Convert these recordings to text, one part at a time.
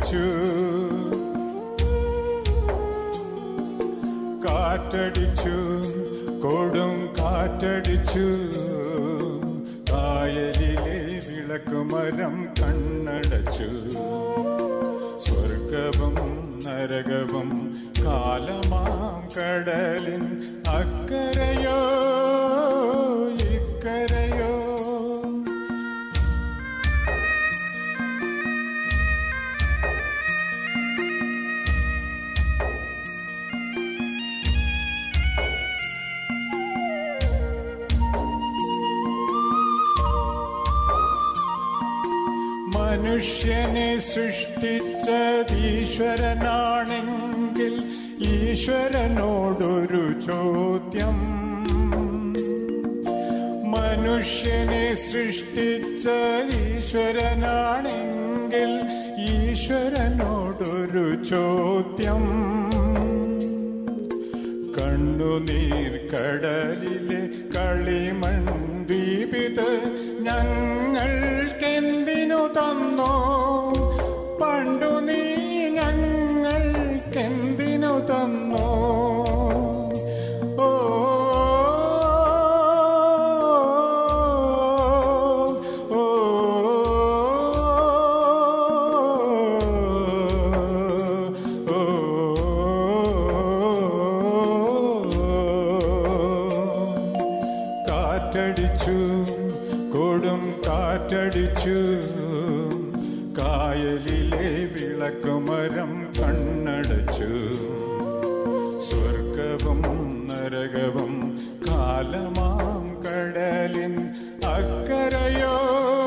കാറ്റടിച്ചു കാറ്റടിച്ചു കൊടും കാറ്റടിച്ചു കായലിലെ വിളക്കുമരം കണ്ണടച്ചു സ്വർഗവും നരകവും കാലമാം കടലിൻ അക്കരയോ ഇക്കരയോ മനുഷ്യനെ സൃഷ്ടിച്ചത് ഈശ്വരനാണെങ്കിൽ ഈശ്വരനോടൊരു ചോദ്യം മനുഷ്യനെ സൃഷ്ടിച്ചത് ഈശ്വരനാണെങ്കിൽ ഈശ്വരനോടൊരു ചോദ്യം കണ്ണുനീർ കടലിലെ കളിമൺ ദ്വീപിത് ഞങ്ങൾക്കെന്തിനു തന്നോ പണ്ടു നീ ഞങ്ങൾക്കെന്തിനു തന്നോ ഓ കാറ്റടിച്ചു കൊടും കാറ്റടിച്ചു കായലിലെ വിളക്കുമരം കണ്ണടച്ചു സ്വർഗവും നരകവും കാലമാം കടലിൻ അക്കരയോ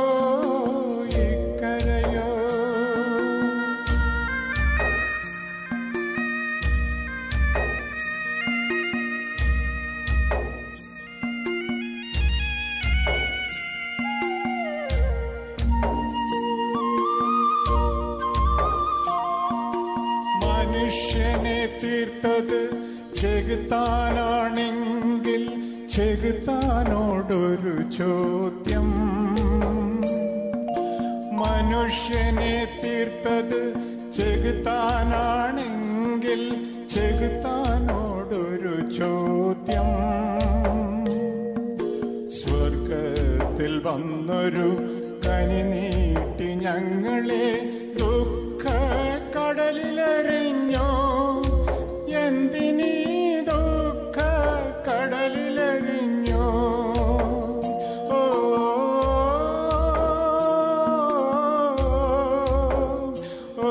ഇക്കരയോ മനുഷ്യനെ തീർത്തത് ചെകുത്താനാണെങ്കിൽ ചെകുത്താനോടൊരു ചോദ്യം മനുഷ്യനെ തീർത്തത് ചെകുത്താനാണെങ്കിൽ ചെകുത്താനോടൊരു ചോദ്യം സ്വർഗത്തിൽ വന്നൊരു കനി നീട്ടി ഞങ്ങളെ ദുഃഖ കടലിലെറിഞ്ഞോ എന്തിനീ ദുഃഖ കടലിലെറിഞ്ഞോ ഓ ഓ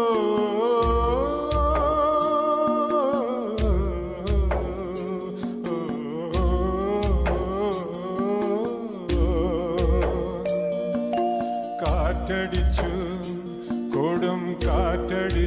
കാറ്റടിച്ചു കൊടും കാറ്റടി